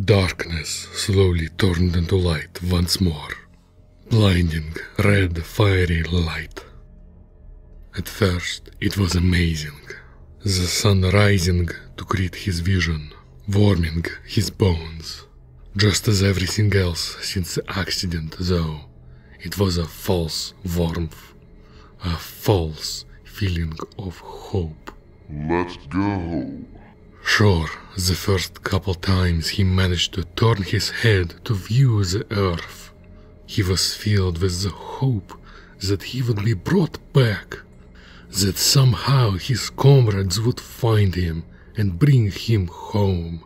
Darkness slowly turned into light once more. Blinding, red, fiery light. At first, it was amazing. The sun rising to greet his vision, warming his bones. Just as everything else since the accident, though, it was a false warmth, a false feeling of hope. Let go. Sure, the first couple times he managed to turn his head to view the earth, he was filled with the hope that he would be brought back, that somehow his comrades would find him and bring him home.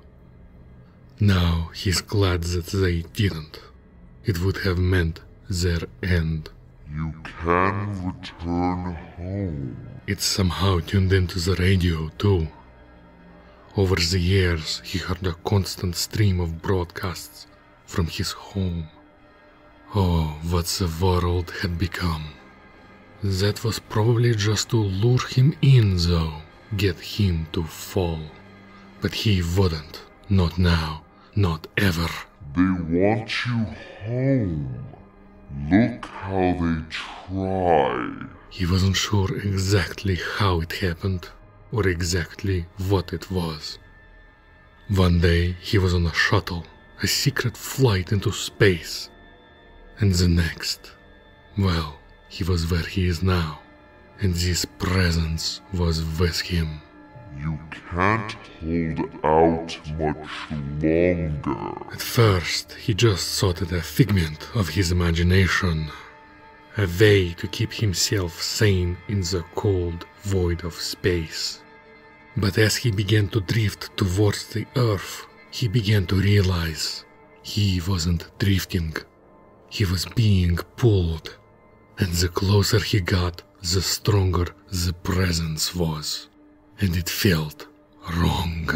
Now he's glad that they didn't. It would have meant their end. You can return home. It somehow tuned into the radio too. Over the years, he heard a constant stream of broadcasts from his home. Oh, what the world had become. That was probably just to lure him in, though, get him to fall. But he wouldn't. Not now. Not ever. They want you home. Look how they try. He wasn't sure exactly how it happened, or exactly what it was. One day he was on a shuttle, a secret flight into space. And the next, well, he was where he is now, and this presence was with him. You can't hold out much longer. At first, he just thought it a figment of his imagination, a way to keep himself sane in the cold void of space. But as he began to drift towards the Earth, he began to realize he wasn't drifting. He was being pulled, and the closer he got, the stronger the presence was. And it felt wrong.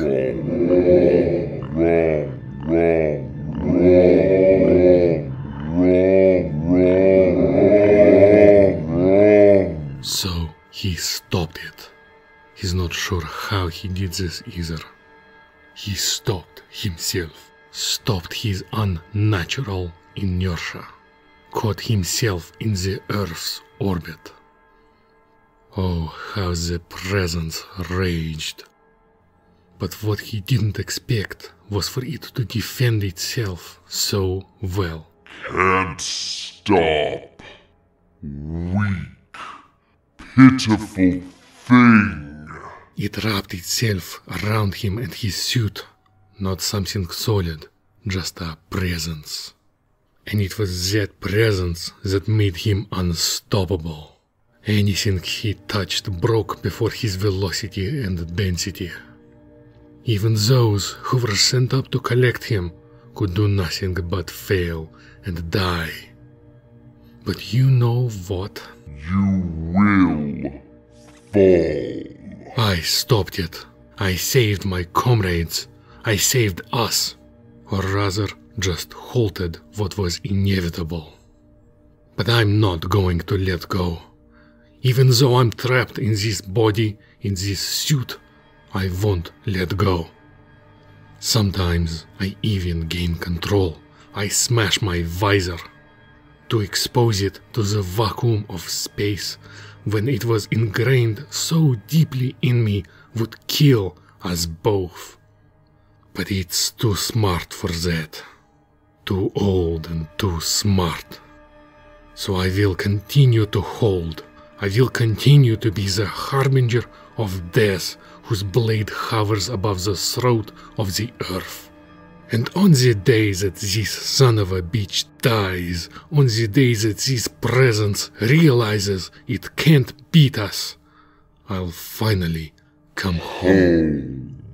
So he stopped it. He's not sure how he did this either. He stopped himself, stopped his unnatural inertia, caught himself in the Earth's orbit. Oh, how the presence raged. But what he didn't expect was for it to defend itself so well. Can't stop. Weak, pitiful thing. It wrapped itself around him and his suit, not something solid, just a presence. And it was that presence that made him unstoppable. Anything he touched broke before his velocity and density. Even those who were sent up to collect him could do nothing but fail and die. But you know what? You will fall. I stopped it. I saved my comrades. I saved us. Or rather, just halted what was inevitable. But I'm not going to let go. Even though I'm trapped in this body, in this suit, I won't let go. Sometimes I even gain control. I smash my visor to expose it to the vacuum of space when it was ingrained so deeply in me would kill us both. But it's too smart for that. Too old and too smart. So I will continue to hold. I will continue to be the harbinger of death whose blade hovers above the throat of the earth. And on the day that this son of a bitch dies, on the day that this presence realizes it can't beat us, I'll finally come home.